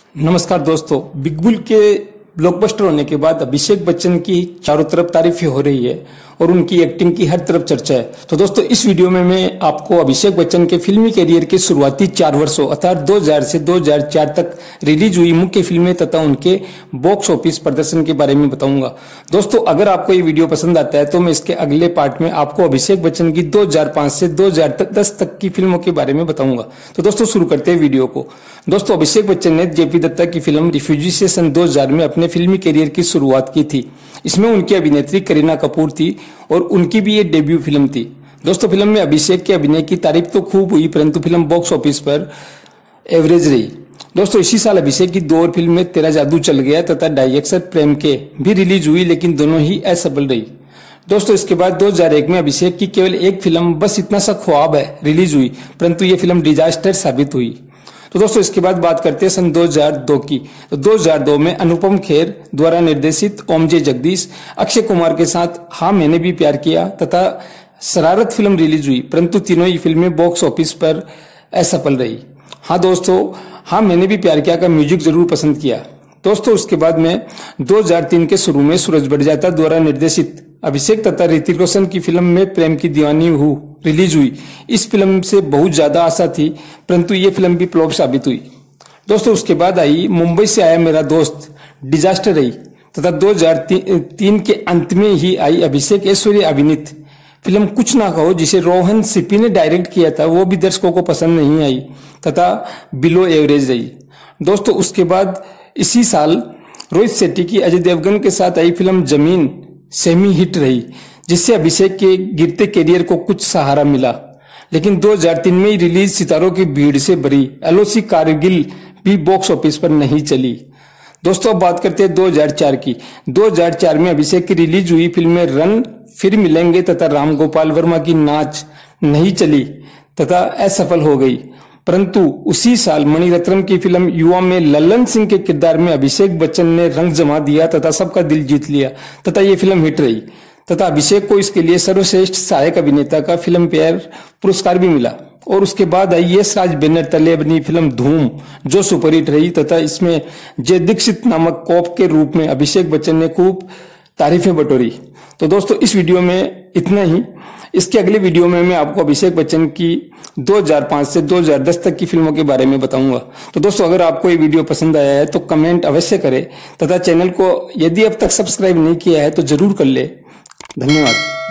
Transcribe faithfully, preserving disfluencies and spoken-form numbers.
नमस्कार दोस्तों, big bull के ब्लॉकबस्टर होने के बाद अभिषेक बच्चन की चारों तरफ तारीफें हो रही है और उनकी एक्टिंग की हर तरफ चर्चा है। तो दोस्तों, इस वीडियो में मैं आपको अभिषेक बच्चन के फिल्मी करियर के शुरुआती चार वर्षों अर्थात दो हज़ार से दो हज़ार चार तक रिलीज हुई मुख्य फिल्में तथा उनके बॉक्स ऑफिस प्रदर्शन के बारे में बताऊंगा। दोस्तों, अगर आपको ये वीडियो पसंद आता है तो मैं इसके अगले पार्ट में आपको अभिषेक बच्चन की दो हज़ार पाँच से दो हज़ार दस तक की फिल्मों के बारे में बताऊंगा। तो दोस्तों, शुरू करते हैं वीडियो को। दोस्तों, अभिषेक बच्चन ने जेपी दत्ता की फिल्म रिफ्यूजी से सन दो हज़ार में अपने फिल्मी करियर की शुरुआत की थी। इसमें उनकी अभिनेत्री करीना कपूर थी और उनकी भी ये डेब्यू फिल्म थी। दोस्तों, फिल्म में अभिषेक के अभिनय की तारीफ तो खूब हुई, परंतु फिल्म बॉक्स ऑफिस पर एवरेज रही। दोस्तों, इसी साल अभिषेक की दो और फिल्में तेरा जादू चल गया तथा ढाई अक्षर प्रेम के भी रिलीज हुई, लेकिन दोनों ही असफल रही। दोस्तों, इसके बाद दो हज़ार एक में अभिषेक की केवल एक फिल्म बस इतना सा ख्वाब है रिलीज हुई, परंतु ये फिल्म डिजास्टर साबित हुई। तो दोस्तों, इसके बाद बात करते हैं सन दो हज़ार दो की। तो दो हज़ार दो में अनुपम खेर द्वारा निर्देशित ओम जे जगदीश, अक्षय कुमार के साथ हाँ मैंने भी प्यार किया तथा शरारत फिल्म रिलीज हुई, परंतु तीनों ही फिल्में बॉक्स ऑफिस पर असफल रही। हाँ दोस्तों, हाँ मैंने भी प्यार किया का म्यूजिक जरूर पसंद किया। दोस्तों, उसके बाद में दो हज़ार तीन के शुरू में सूरज बड़जात्या द्वारा निर्देशित अभिषेक तथा ऋतिक रोशन की फिल्म में प्रेम की दीवानी हूँ रिलीज हुई। इस फिल्म से बहुत ज्यादा आशा थी, परंतु ये फिल्म भी फ्लॉप साबित हुई। दोस्तों, उसके बाद आई मुंबई से आया मेरा दोस्त, डिजास्टर रही तथा दो हज़ार तीन के अंत में ही आई अभिषेक ऐश्वर्या अभिनीत फिल्म कुछ ना कहो, जिसे रोहन सिप्पी ने डायरेक्ट किया था, वो भी दर्शकों को पसंद नहीं आई तथा बिलो एवरेज रही। दोस्तों, उसके बाद इसी साल रोहित शेट्टी की अजय देवगन के साथ आई फिल्म जमीन सेमी हिट रही, जिससे अभिषेक के गिरते करियर को कुछ सहारा मिला। लेकिन दो हज़ार तीन में ही रिलीज सितारों की भीड़ से भरी एलओसी कारगिल भी बॉक्स ऑफिस पर नहीं चली। दोस्तों, अब बात करते हैं दो हज़ार चार की। दो हज़ार चार में अभिषेक की रिलीज हुई फिल्में रन, फिर मिलेंगे तथा राम गोपाल वर्मा की नाच नहीं चली तथा असफल हो गई, परंतु उसी साल मणिरत्नम की फिल्म युवा में लल्लन सिंह के किरदार में अभिषेक बच्चन ने रंग जमा दिया तथा सबका दिल जीत लिया तथा ये फिल्म हिट रही तथा अभिषेक को इसके लिए सर्वश्रेष्ठ सहायक अभिनेता का फिल्म फेयर पुरस्कार भी मिला। और उसके बाद आई यश राज बैनर तले बनी फिल्म धूम, जो सुपरहिट रही तथा इसमें जय दीक्षित नामक कॉप के रूप में अभिषेक बच्चन ने खूब तारीफें बटोरी। तो दोस्तों, इस वीडियो में इतना ही। इसके अगले वीडियो में मैं आपको अभिषेक बच्चन की दो हज़ार पाँच से दो हज़ार दस तक की फिल्मों के बारे में बताऊंगा। तो दोस्तों, अगर आपको ये वीडियो पसंद आया है तो कमेंट अवश्य करें तथा चैनल को यदि अब तक सब्सक्राइब नहीं किया है तो जरूर कर ले। धन्यवाद।